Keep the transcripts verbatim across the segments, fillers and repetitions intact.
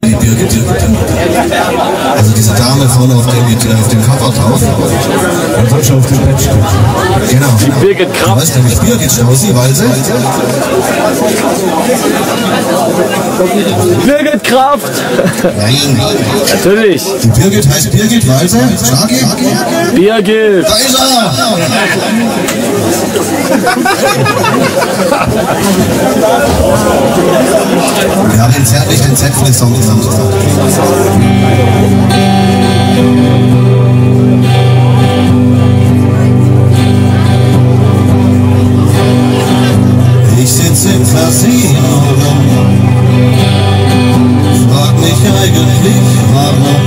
die Birgit. Also diese Dame vorne auf dem, auf dem Cover drauf. Und dann schon auf dem Patch. Genau. Die Birgit Kraft. Weißt du nämlich Birgit Straußi, weil sie... Birgit Kraft! Nein. Natürlich. Die Birgit heißt Birgit, weil sie... Schlagi? Birgit. Da ist er! Wir haben den zärtlich den Zäpfle-Song genannt. Ich sitze im Casino, frag mich eigentlich warum.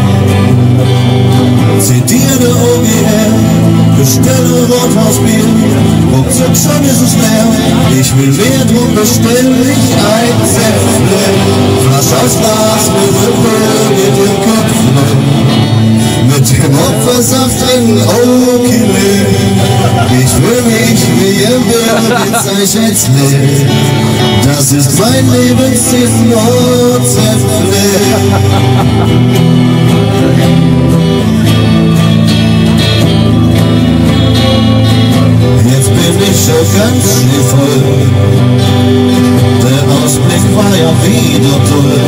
Zitiere O G R, bestelle Rothausbier, ruckzuck schon ist es leer. Ich will mehr, drum bestell ich ein Zäpfle, Flasche aus Glas mit Birgit im Köpfle, mit dem Opfersaft drin, okay. Ich fühl mich wie im Birgit, sei Schätzle, das ist mein Lebenssinn, oh Zäpfle. Jetzt bin ich schon ganz schön voll, der Ausblick war ja wieder toll.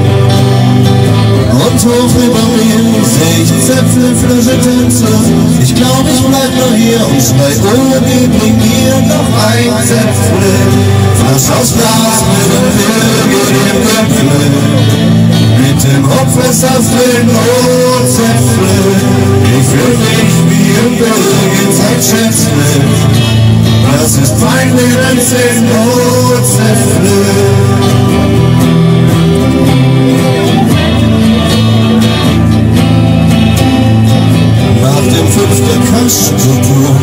Und hoch über mir seh ich Zäpfle, Flasche, Tänze. Ich glaub, ich bleib nur hier und schrei, oh, bring mir noch ein Zäpfle. Flasche aus Glas mit dem Birgit im Köpfle, mit dem Hopfensaft drin, oh, Zäpfle. Ich fühl mich wie im Birgit, sein Schätzle, das ist mein Lebenssinn, oh, Zäpfle. Nach dem fünften Kaschkultur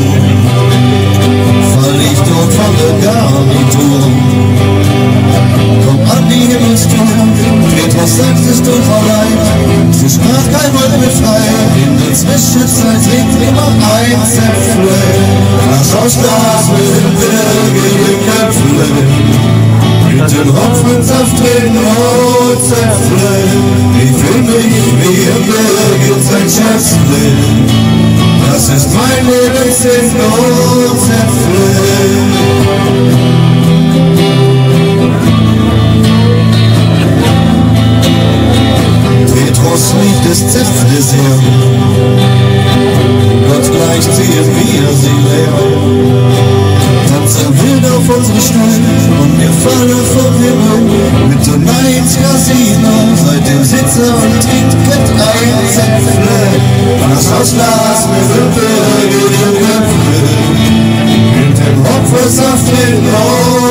fall ich tot von der Garnitur. Komm an die Himmelstür, Petrus sagt, es tut mir leid. Sie sprach kein Wort mehr frei, in der Zwischenzeit liegt immer ein Zäpfle. Flasche aus Glas mit dem Birgit im Köpfle, mit dem Hopfensaft drin, oh Zäpfle. Ich fühl mich wie im Birgit, sein Schätzle, das ist mein Lebenssinn, oh Zäpfle. Petrus liebt das Zäpfle sehr, Gott gleicht sie, wie er sie lehrt. Tanzen wild auf unsere Stühle und wir fallen vom Himmel mit dem Mainz Casino. Seitdem sitzt er und trinkt ein Zäpfle, Flasche aus Glas mit dem Birgit im Köpfle, mit dem Hopfensaft drin, oh